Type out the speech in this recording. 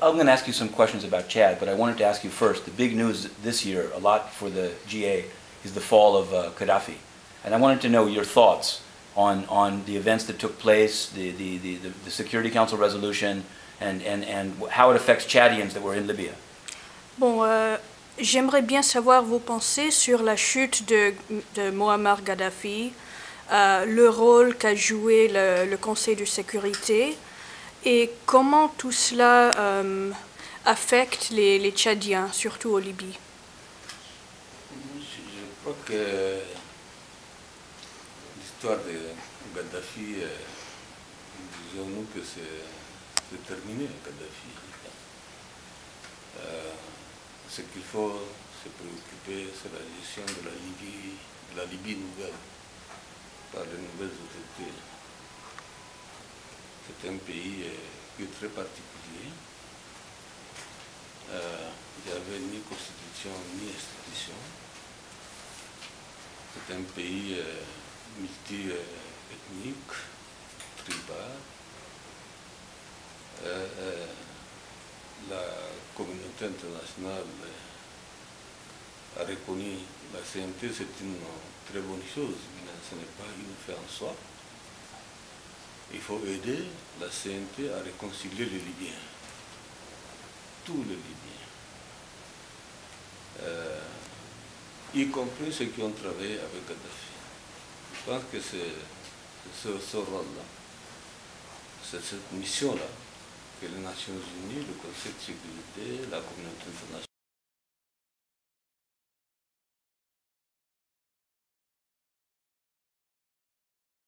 I'm going to ask you some questions about Chad, but I wanted to ask you first, the big news this year, a lot for the GA, is the fall of Gaddafi. And I wanted to know your thoughts on the events that took place, the Security Council resolution, and how it affects Chadians that were in Libya. Bon, j'aimerais bien savoir vos pensées sur la chute de Muammar Kadhafi, le rôle qu'a joué le Conseil de sécurité et comment tout cela affecte les Tchadiens, surtout en Libye. Je crois que l'histoire de Kadhafi, disons-nous que c'est terminé, Kadhafi. Ce qu'il faut se préoccuper, c'est la gestion de la Libye nouvelle, par les nouvelles autorités. C'est un pays qui est très particulier. Il n'y avait ni constitution ni institution. C'est un pays multi-ethnique, tribal. La communauté internationale a reconnu la CNT, c'est une très bonne chose, mais ce n'est pas une fin en soi. Il faut aider la CNT à réconcilier les Libyens, tous les Libyens, y compris ceux qui ont travaillé avec Kadhafi. Je pense que c'est ce rôle-là, c'est cette mission-là que les Nations Unies, le Conseil de sécurité, la communauté internationale